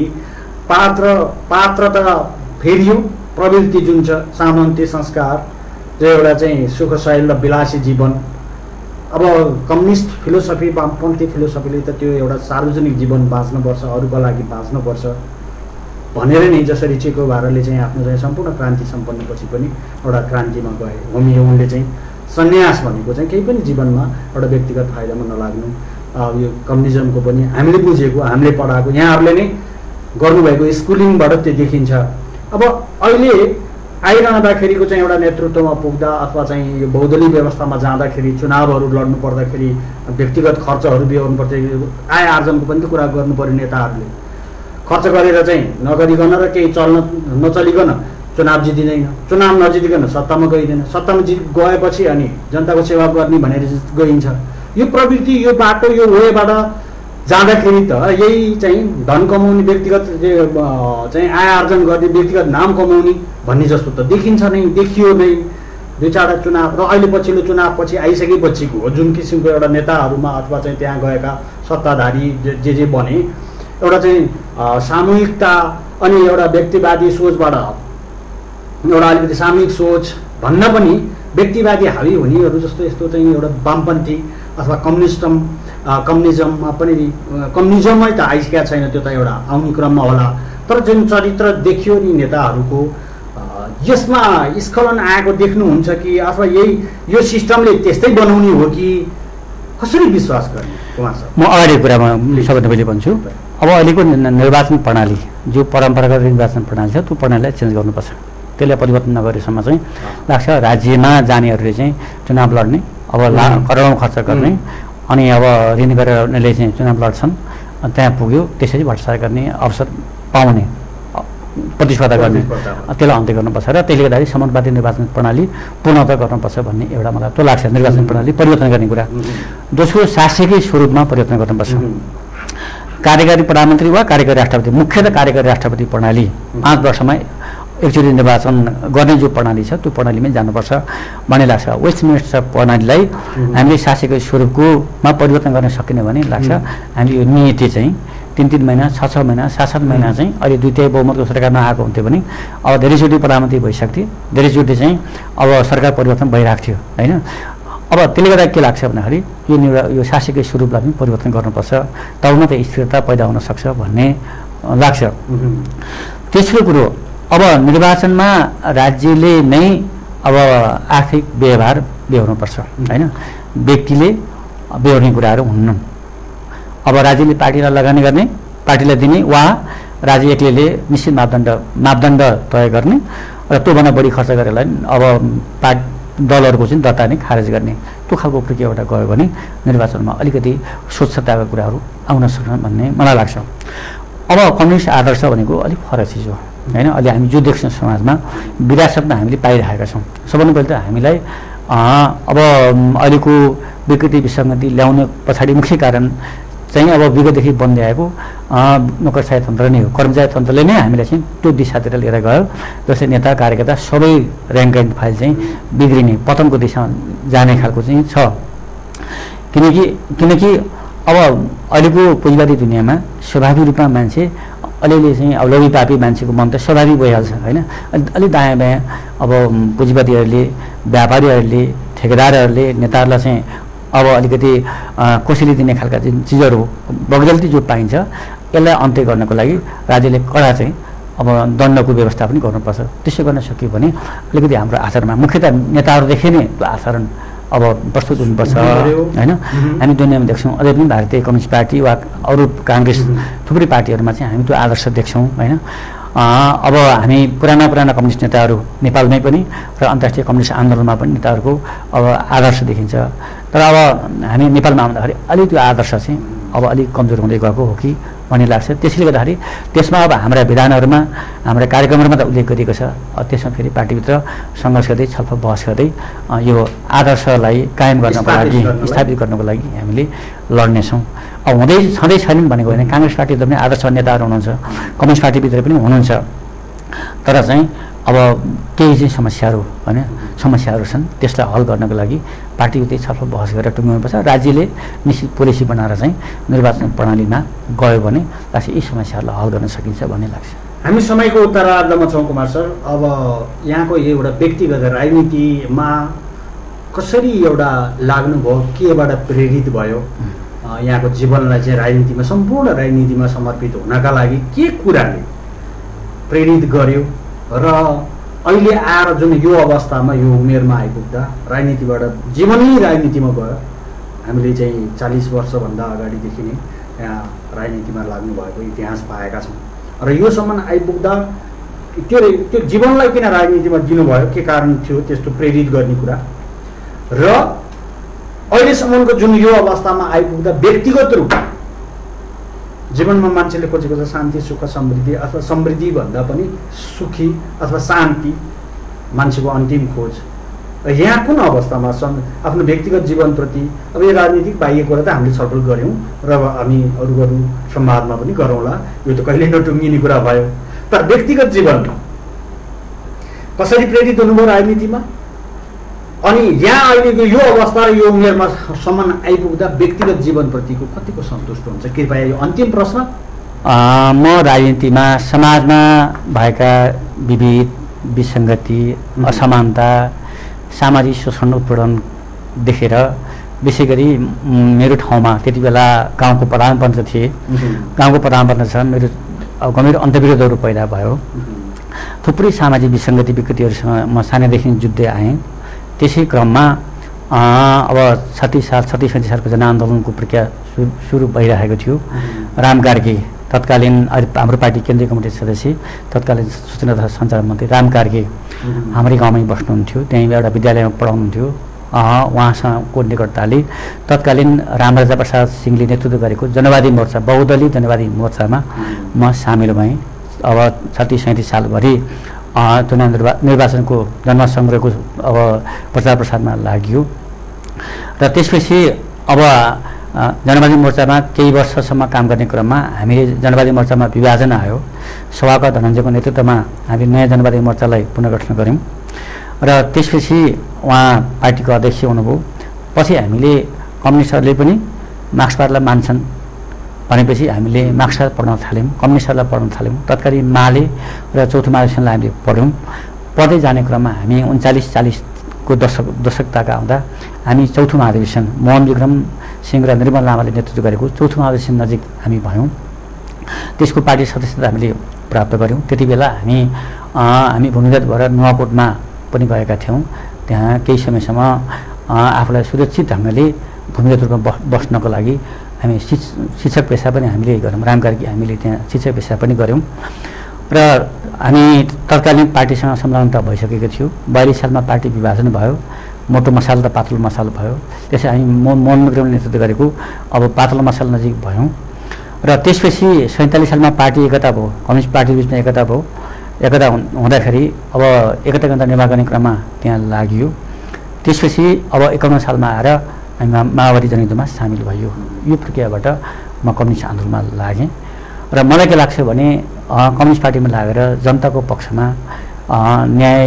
पात्रता फेरियो, प्रवृत्ति जुन छ सामन्ती संस्कार जो एउटा चाहिँ सुखशैल र विलासी जीवन। अब कम्युनिस्ट फिलोसफी वामपन्थी फिलोसफीले त त्यो एउटा सार्वजनिक जीवन बाँच्नुपर्छ, अरूको लागि बाँच्नुपर्छ भनेर नै जसरी चेको भारतले चाहिँ आफ्नो चाहिँ सम्पूर्ण क्रान्ति सम्पन्नपछि पनि एउटा क्रान्तिमा गए। उनले चाहिँ सन्यास भनेको चाहिँ केही पनि जीवनमा एउटा व्यक्तिगत फाइदामा नलाग्नु, यो कम्युनिजमको पनि हामीले बुझेको, हामीले पढाएको, यहाँहरूले नै गर्नुभएको स्कुलिङबाट त्यो देखिन्छ। अब अहिले आइरहँदाखेरिको चाहिँ एउटा नेतृत्वमा पुग्दा अथवा चाहिँ यो बहुदलीय व्यवस्थामा जाँदाखेरि चुनावहरू लड्नु पर्दाखेरि व्यक्तिगत खर्चहरू बिहोर्नु पर्छ, आय आर्जनको पनि त कुरा गर्नु पर्यो। नेताहरूले खर्च गरेर चाहिँ नगरिकन र केही नचलिकन चुनाव जितिँदैन, चुनाव नजितिकन सत्तामा गइँदैन, सत्तामा गएपछि अनि जनताको सेवा गर्ने भनेर गइन्छ। यो प्रवृत्ति, यो बाटो, यो वेबाट जाँदाखेरि त यही चाहिँ धन कमाउने, व्यक्तिगत चाहिँ आय आर्जन गर्ने, व्यक्तिगत नाम कमाउने भन्ने जस्तो त देखिन्छ नै, देखियो नै। 2-4 चुनाव र अहिले पछिल्लो चुनावपछि आइसकेपछिको हो जुन किसिमको एउटा नेताहरूमा अथवा चाहिँ त्यहाँ गएका सत्ताधारी जे बने, एउटा चाहिँ सामूहिकता अनि एउटा व्यक्तिवादी सोचबाट एउटा अलिकति सामूहिक सोच भन्न पनि व्यक्तिवादी हावी हुनेहरू जस्तो यस्तो चाहिँ एउटा वामपन्थी अथवा कम्युनिजममा पनि कम्युनिजमै त आइसकेका छैन, त्यो त एउटा आउने क्रममा होला। तर जुन चरित्र देखियो नि नेताहरूको, यसमा स्खलन आएको देख्नुहुन्छ कि अथवा यो सिस्टमले त्यस्तै बनाउने हो कि कसरी विश्वास गर्ने? कुमार सर, म अगाडिको कुरामा सबभन्दा पहिले भन्छु, अब अहिलेको निर्वाचन प्रणाली जो परम्परागत निर्वाचन प्रणाली छ त्यो प्रणालीलाई चेन्ज गर्नुपर्छ। त्यसलाई परिवर्तन नगरेसम्म चाहिँ लाग्छ राज्यमा जानेहरूले चाहिँ चुनाव लड्ने, अब करोडौँ खर्च गर्ने, अनि अब ऋण गरेर उनीहरूले चाहिँ चुनाव लड्छन्, त्यहाँ पुग्यो त्यसरी भ्रष्टाचार गर्ने अवसर पाउने, प्रतिस्पर्धा गर्ने, त्यसलाई अन्त्य गर्नुपर्छ र त्यसले गर्दाखेरि समानुपातिक निर्वाचन प्रणाली पूर्णतः गर्नुपर्छ भन्ने एउटा मलाई त्यो लाग्छ। निर्वाचन प्रणाली परिवर्तन गर्ने कुरा। दोस्रो, शासकीय स्वरूपमा परिवर्तन गर्नुपर्छ। कार्यकारी प्रधानमन्त्री वा कार्यकारी राष्ट्रपति, मुख्यतः कार्यकारी राष्ट्रपति प्रणाली 5 वर्षमा एकचोटि निर्वाचन गर्ने जो प्रणाली छ त्यो प्रणालीमै जानुपर्छ भन्ने लाग्छ। वेस्टमिनिस्टर प्रणालीलाई हामीले शासकीय स्वरूपकोमा परिवर्तन गर्न सकिने भने लाग्छ हामी यो नीति चाहिँ 3-3 महिना 6-6 महिना 7-7 महिना चाहिँ अहिले 2/3 बहुमतको सरकार नआएको हुन्थ्यो भने अब धेरैचोटि प्रधानमन्त्री भइसक्थ्यो, धेरैचोटि चाहिँ अब सरकार परिवर्तन भइरहेको थियो होइन। अब त्यसले गर्दा के लाग्छ भन्दाखेरि यो शासकीय स्वरूपलाई पनि परिवर्तन गर्नुपर्छ, तब मात्रै स्थिरता पैदा हुन सक्छ भन्ने लाग्छ। तेस्रो कुरो, अब निर्वाचनमा राज्यले नै अब आर्थिक व्यवहार बेहोर्नुपर्छ होइन, व्यक्तिले बेहोर्ने कुराहरू हुन्नन्। अब राज्यले पार्टीलाई लगानी गर्ने, पार्टीलाई दिने वा राज्य एक्लैले निश्चित मापदण्ड तय गर्ने र त्योभन्दा बढी खर्च गरेर अब दलहरूको चाहिँ दर्ता नै खारेज गर्ने, त्यो खालको प्रक्रिया एउटा गयो भने निर्वाचनमा अलिकति स्वच्छताका कुराहरू आउन सक्छन् भन्ने मलाई लाग्छ। अब कम्युनिस्ट आदर्श भनेको अलिक फरक चिज हो होइन। अहिले हामी जो देख्छौँ समाजमा विरासतमा हामीले पाइरहेका छौँ। सबभन्दा पहिले त हामीलाई अब अहिलेको विकृति विसङ्गति ल्याउने पछाडि मुख्य कारण चाहिँ अब विगतदेखि बन्दै आएको नोकरशाही तन्त्र नै हो। कर्मचारी तन्त्रले नै हामीलाई चाहिँ त्यो दिशातिर लिएर गयो, जसले नेता कार्यकर्ता सबै ऱ्याङ्क एन्ड फाइल चाहिँ बिग्रिने पतनको दिशामा जाने खालको चाहिँ छ। किनकि अब अहिलेको पुँजीवादी दुनियाँमा स्वाभाविक रूपमा मान्छे अलिअलि चाहिँ अब लोभी मान्छेको मन त स्वाभाविक भइहाल्छ होइन। अलिक दायाँ बायाँ अब पुँजीवादीहरूले, व्यापारीहरूले, ठेकेदारहरूले नेताहरूलाई चाहिँ अब अलिकति कोसेली दिने खालका चिजहरू बगजल्ती जो पाइन्छ यसलाई अन्त्य गर्नको लागि राज्यले कडा चाहिँ अब दण्डको व्यवस्था पनि गर्नुपर्छ। त्यसो गर्न सक्यो भने अलिकति हाम्रो आचरणमा मुख्यतः नेताहरूदेखि नै त्यो आचरण अब प्रस्तुत हुनुपर्छ होइन। हामी दुनियाँमा देख्छौँ अझै पनि भारतीय कम्युनिस्ट पार्टी वा अरू काङ्ग्रेस थुप्रै पार्टीहरूमा चाहिँ हामी त्यो आदर्श देख्छौँ होइन। अब हामी पुराना कम्युनिस्ट नेताहरू नेपालमै पनि र अन्तर्राष्ट्रिय कम्युनिस्ट आन्दोलनमा पनि नेताहरूको अब आदर्श देखिन्छ। तर अब हामी नेपालमा आउँदाखेरि अलिक त्यो आदर्श चाहिँ अब अलिक कमजोर हुँदै गएको हो कि भन्ने लाग्छ। त्यसले गर्दाखेरि त्यसमा अब हाम्रा विधानहरूमा हाम्रा कार्यक्रमहरूमा त उल्लेख गरिएको छ, त्यसमा फेरि पार्टीभित्र सङ्घर्ष गर्दै छलफल बहस गर्दै यो आदर्शलाई कायम गर्नको लागि स्थापित गर्नको लागि हामीले लड्नेछौँ। हुँदै छँदै छैनन् भनेको होइन, काङ्ग्रेस पार्टीभित्र पनि आदर्श नेताहरू हुनुहुन्छ, कम्युनिस्ट पार्टीभित्र पनि हुनुहुन्छ, तर चाहिँ अब केही चाहिँ समस्याहरू छन्, त्यसलाई हल गर्नको लागि पार्टीको त्यही छलफल बहस गरेर टुङ्ग्याउनुपर्छ। राज्यले निश्चित पोलिसी बनाएर चाहिँ निर्वाचन प्रणालीमा गयो भने लाग्छ यी समस्याहरूलाई हल गर्न सकिन्छ भन्ने लाग्छ। हामी समयको उत्तरार्धमा छौँ कुमार सर। अब यहाँको एउटा व्यक्तिगत राजनीतिमा कसरी एउटा लाग्नुभयो, केबाट प्रेरित भयो, यहाँको जीवनलाई चाहिँ राजनीतिमा सम्पूर्ण राजनीतिमा समर्पित हुनका लागि के कुराले प्रेरित गर्यो र अहिले आएर जुन यो अवस्थामा यो उमेरमा आइपुग्दा राजनीतिबाट जीवनै राजनीतिमा गयो, हामीले चाहिँ 40 वर्षभन्दा अगाडिदेखि नै यहाँ राजनीतिमा लाग्नु भएको इतिहास पाएका छौँ र योसम्म आइपुग्दा त्यो जीवनलाई किन राजनीतिमा दिनुभयो, के कारण थियो त्यस्तो प्रेरित गर्ने कुरा र अहिलेसम्मको जुन यो अवस्थामा आइपुग्दा व्यक्तिगत रूपमा जीवनमा मान्छेले खोजेको छ शान्ति, सुख, समृद्धि अथवा समृद्धि भन्दा पनि सुखी अथवा शान्ति मान्छेको अन्तिम खोज। यहाँ कुन अवस्थामा आफ्नो व्यक्तिगत जीवनप्रति अब यो राजनीतिक बाह्य कुरा त हामीले छलफल गऱ्यौँ र हामी अरू संवादमा पनि गरौँला, यो त कहिले नटुङ्गिने कुरा भयो, तर व्यक्तिगत जीवनमा कसरी प्रेरित हुनुभयो राजनीतिमा, अनि यहाँ अहिलेको यो अवस्था र यो उमेरमा सम्म आइपुग्दा व्यक्तिगत जीवनप्रतिको कतिको सन्तुष्ट हुन्छ? कृपया यो अन्तिम प्रश्न। म राजनीतिमा समाजमा भएका विविध विसङ्गति, असमानता, सामाजिक शोषण उत्पीडन देखेर विशेष गरी मेरो ठाउँमा त्यति बेला गाउँको प्रधानपञ्च थिए, गाउँको प्रधानपञ्च छ, मेरो गम्भीर अन्तर्विरोधहरू पैदा भयो। थुप्रै सामाजिक विसङ्गति विकृतिहरूसँग म सानैदेखि जुझ्दै आएँ। त्यसै क्रममा अब 36 सालको जनआन्दोलनको प्रक्रिया सुरु भइरहेको थियो। राम कार्की तत्कालीन हाम्रो पार्टी केन्द्रीय कमिटी सदस्य, तत्कालीन सूचना तथा सञ्चार मन्त्री राम कार्की हाम्रै गाउँमै बस्नुहुन्थ्यो, त्यहीँ एउटा विद्यालयमा पढाउनुहुन्थ्यो। उहाँसँगको निकटताले तत्कालीन रामराजा प्रसाद सिंहले नेतृत्व गरेको जनवादी मोर्चा, बहुदलीय जनवादी मोर्चामा म सामेल भएँ। अब 36-37 सालभरि निर्वाचनको जनमतसङ्ग्रहको अब प्रचार प्रसारमा लाग्यो र त्यसपछि अब जनवादी मोर्चामा केही वर्षसम्म काम गर्ने क्रममा हामीले जनवादी मोर्चामा विभाजन आयो। सभाका धनञ्जयको नेतृत्वमा हामी नयाँ जनवादी मोर्चालाई पुनर्गठन गऱ्यौँ र त्यसपछि उहाँ पार्टीको अध्यक्ष हुनुभयो। पछि हामीले कम्युनिस्टहरूले पनि मार्क्सवादलाई मान्छन् भनेपछि हामीले मार्क्सवाद पढ्न थाल्यौँ, कम्युनिस्टहरूलाई पढ्न थाल्यौँ। तत्कालीन माले र चौथो महाधिवेशनलाई हामीले पढ्यौँ। पढ्दै जाने क्रममा हामी 39-40को दशकताका आउँदा हामी चौथो महाधिवेशन मोहन विक्रम सिंह र निर्मल लामाले नेतृत्व गरेको चौथो महाधिवेशन नजिक हामी भयौँ। त्यसको पार्टी सदस्यता हामीले प्राप्त गऱ्यौँ। त्यति बेला हामी भूमिगत भएर नुवाकोटमा पनि गएका थियौँ। त्यहाँ केही समयसम्म आफूलाई सुरक्षित ढङ्गले भूमिगत रूपमा बस्नको लागि हामी शिक्षक पेसा पनि हामीले गऱ्यौँ। राम कार्की हामीले त्यहाँ शिक्षक पेसा पनि गऱ्यौँ र हामी तत्कालीन पार्टीसँग संलग्नता भइसकेको थियो। 42 सालमा पार्टी विभाजन भयो, मोटो मसाल र पातलो मसाल भयो। त्यसै हामी मोहन विक्रमले नेतृत्व गरेको अब पातलो मसाल नजिक भयौँ र त्यसपछि 47 सालमा पार्टी एकता भयो, कम्युनिस्ट पार्टी बिचमा एकता भयो। एकता हुँदाखेरि अब एकताको निर्माण गर्ने क्रममा त्यहाँ लाग्यो। त्यसपछि अब 51 सालमा आएर हामी माओवादी जनयुद्धमा सामेल भयो। यो प्रक्रियाबाट म कम्युनिस्ट आन्दोलनमा लागेँ र मलाई के लाग्छ भने कम्युनिस्ट पार्टीमा लागेर जनताको पक्षमा न्याय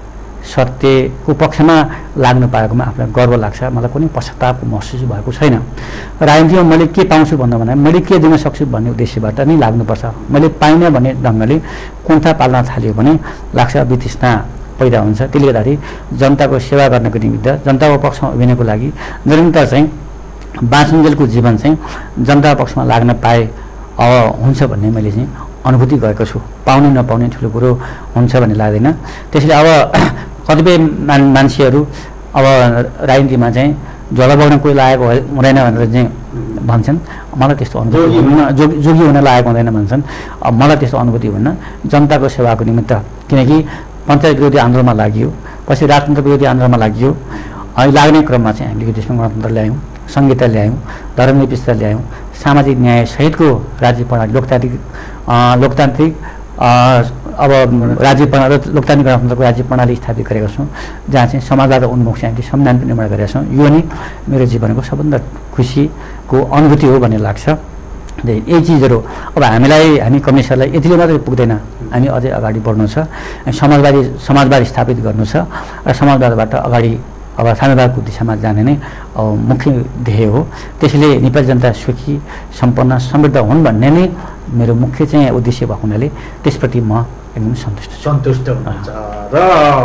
सत्यको पक्षमा लाग्नु पाएकोमा आफूलाई गर्व लाग्छ। मलाई कुनै पश्चाताप महसुस भएको छैन। राजनीतिमा मैले के पाउँछु भन्दा मैले के दिन सक्छु भन्ने उद्देश्यबाट नै लाग्नुपर्छ। मैले पाइनँ भन्ने ढङ्गले कुण्ठा पाल्न थाल्यो भने लाग्छ वितृष्णा पैदा हुन्छ। त्यसले गर्दाखेरि जनताको सेवा गर्नको निमित्त, जनताको पक्षमा उभिनको लागि निरन्तर चाहिँ बाँचुन्जेलको जीवन चाहिँ जनताको पक्षमा लाग्न पाए हुन्छ भन्ने मैले चाहिँ अनुभूति गरेको छु। पाउने नपाउने ठुलो कुरो हुन्छ भन्ने लाग्दैन। त्यसैले अब कतिपय मान्छेहरू अब राजनीतिमा चाहिँ झोला बगाउन कोही लागेको हुँदैन भनेर चाहिँ भन्छन्। मलाई त्यस्तो अनुभूति जोगी हुन लागेको हुँदैन भन्छन्। अब मलाई त्यस्तो अनुभूति हुन्न। जनताको सेवाको निमित्त, किनकि पञ्चायत विरोधी आन्दोलनमा लाग्यो, पछि राजतन्त्र विरोधी आन्दोलनमा लाग्यो। लाग्ने क्रममा चाहिँ हामीले यो देशमा गणतन्त्र ल्यायौँ, संहिता ल्यायौँ, धर्मनिरपेक्षता ल्यायौँ, सामाजिक न्याय सहितको राज्य प्रणाली, लोकतान्त्रिक अब राज्य प्रणाली लोकतान्त्रिक गणतन्त्रको राज्य प्रणाली स्थापित गरेका छौँ, जहाँ चाहिँ समाजवाद उन्मुख चाहिँ हामीले संविधान पनि निर्माण गरेका छौँ। यो नै मेरो जीवनको सबभन्दा खुसीको अनुभूति हो भन्ने लाग्छ। यही चिजहरू अब हामी कम्युनिस्टहरूलाई यतिले मात्रै पुग्दैन, हामी अझै अगाडि बढ्नु छ, समाजवाद स्थापित गर्नु छ र समाजवादबाट अगाडि अब साम्यवादको दिशामा जाने नै मुख्य ध्येय हो। त्यसैले नेपाली जनता सुखी सम्पन्न समृद्ध हुन् भन्ने नै मेरो मुख्य चाहिँ उद्देश्य भएको हुनाले त्यसप्रति म एकदम सन्तुष्ट हुनुहुन्छ। र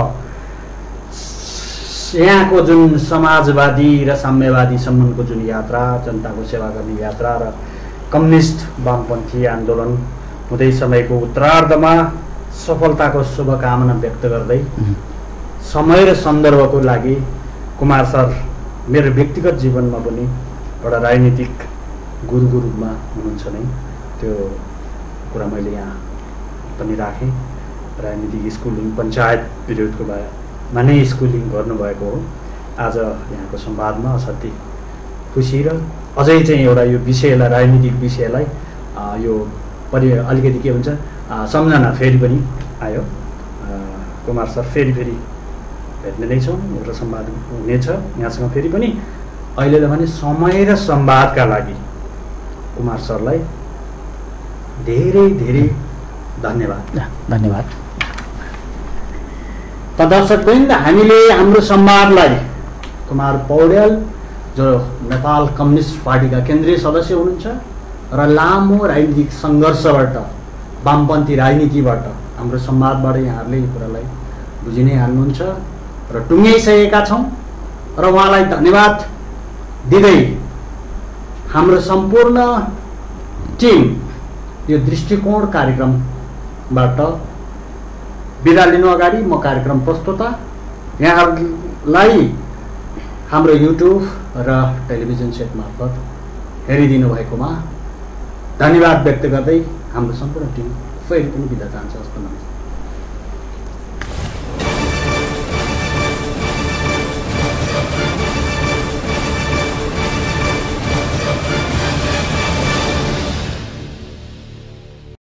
यहाँको जुन समाजवादी र साम्यवादीसम्मको जुन यात्रा, जनताको सेवा गर्ने यात्रा र कम्युनिस्ट वामपन्थी आन्दोलन हुँदै समयको उत्तरार्धमा सफलताको शुभकामना व्यक्त गर्दै समय र सन्दर्भको लागि कुमार सर मेरो व्यक्तिगत जीवनमा पनि एउटा राजनीतिक गुरुको रूपमा हुनुहुन्छ नै, त्यो कुरा मैले यहाँ पनि राखेँ। राजनीतिक स्कुलिङ पञ्चायत पिरियडको मा नै स्कुलिङ गर्नुभएको हो। आज यहाँको संवादमा असाध्यै खुसी र अझै चाहिँ एउटा यो विषयलाई, राजनीतिक विषयलाई यो अलिकति के भन्छ सम्झना फेरि पनि आयो। कुमार सर फेरि भेट्ने नै छौँ, एउटा संवाद हुनेछ यहाँसँग फेरि पनि। अहिले त भने समय र संवादका लागि कुमार सरलाई धेरै धेरै धन्यवाद। त दर्शकवृन्द, हामीले हाम्रो संवादलाई कुमार पौड्याल जो नेपाल कम्युनिस्ट पार्टीका केन्द्रीय सदस्य हुनुहुन्छ र लामो राजनीतिक सङ्घर्षबाट, वामपन्थी राजनीतिबाट हाम्रो संवादबाट यहाँहरूले यो कुरालाई बुझि नै हाल्नुहुन्छ र टुङ्ग्याइसकेका छौँ। र उहाँलाई धन्यवाद दिँदै हाम्रो सम्पूर्ण टिम यो दृष्टिकोण कार्यक्रमबाट बिदा लिनु अगाडि म कार्यक्रम प्रस्तुता यहाँहरूलाई हाम्रो युट्युब र टेलिभिजन सेट मार्फत हेरिदिनु भएकोमा धन्यवाद व्यक्त गर्दै हाम्रो सम्पूर्ण टिम फेरि पनि बिदा चाहन्छ। हस्त नमस्कार।